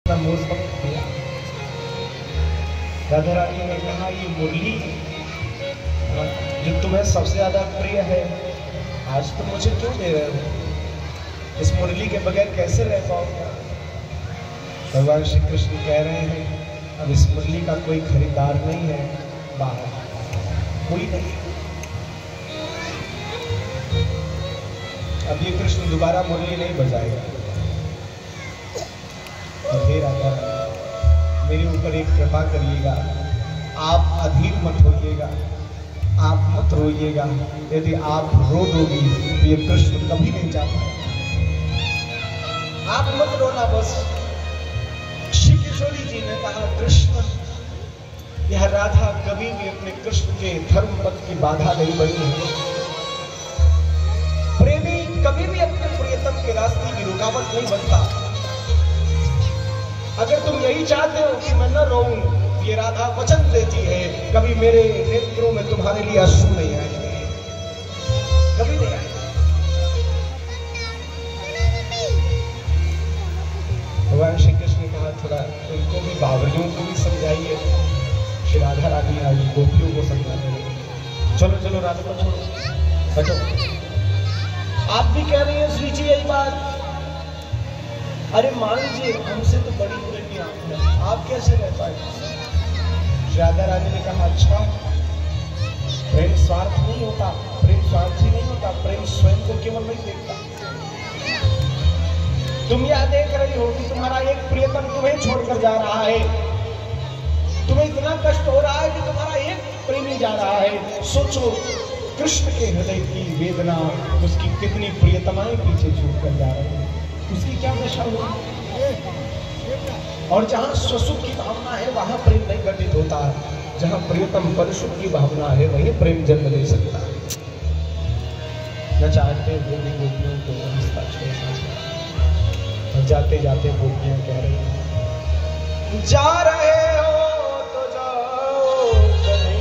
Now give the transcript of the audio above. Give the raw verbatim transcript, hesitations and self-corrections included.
दिया। राधा रानी ने कहा, ये मुरली जो तुम्हें सबसे ज्यादा प्रिय है, आज तुम मुझे क्यों दे रहे हो? इस मुरली के बगैर कैसे रह पाओगे? भगवान श्री कृष्ण कह रहे हैं, अब इस मुरली का कोई खरीदार नहीं है, बाहर कोई नहीं। अब ये कृष्ण दोबारा मुरली नहीं बजाएगा। तो हे राधा, मेरे ऊपर एक कृपा करिएगा, आप अधीर मत होइएगा, आप मत रोइएगा। यदि आप रो दोगी तो ये कृष्ण कभी नहीं जा पाएगा। आप मत रोना बस। श्री किशोरी जी ने कहा, कृष्ण, यह राधा कभी भी अपने कृष्ण के धर्म पथ की बाधा नहीं बनी है। प्रेमी कभी भी अपने प्रियतम के रास्ते की रुकावट नहीं बनता। अगर तुम यही चाहते हो कि मैं न रोऊं, ये राधा वचन देती है, कभी मेरे नेत्रों में तुम्हारे लिए अश्रु नहीं आएंगे, कभी नहीं आएंगे। भगवान श्री कृष्ण ने कहा, थोड़ा उनको भी, बावरियों को भी समझाइए। श्री राधा रानी आई गोपियों को समझाने लगे। चलो चलो राधा को छोड़ो, बैठो। आप भी कह रही हैं श्री जी यही बात? अरे मान लीजिए, हमसे तो बड़ी प्रेमी आप हैं, आप कैसे रह पाए? राधा रानी ने कहा, अच्छा, प्रेम स्वार्थ नहीं होता, प्रेम स्वार्थी नहीं होता, प्रेम स्वयं को केवल नहीं देखता। तुम यह देख रही हो कि तुम्हारा एक प्रियतम तुम्हें छोड़कर जा रहा है, तुम्हें इतना कष्ट हो रहा है कि तुम्हारा एक प्रेमी जा रहा है। सोचो कृष्ण के हृदय की वेदना, उसकी कितनी प्रियतमाएं पीछे छूट कर जा रही है, उसकी क्या दशा होगी? और जहां स्वसुख की भावना है वहां प्रेम नहीं घटित होता, जहां प्रियतम परसुख की भावना है वही प्रेम जन्म ले सकता है। न चाहते हुए भी गोपियों को रास्ता छोड़ना चाहिए। और जाते जाते गोपियां कह रही हैं, जा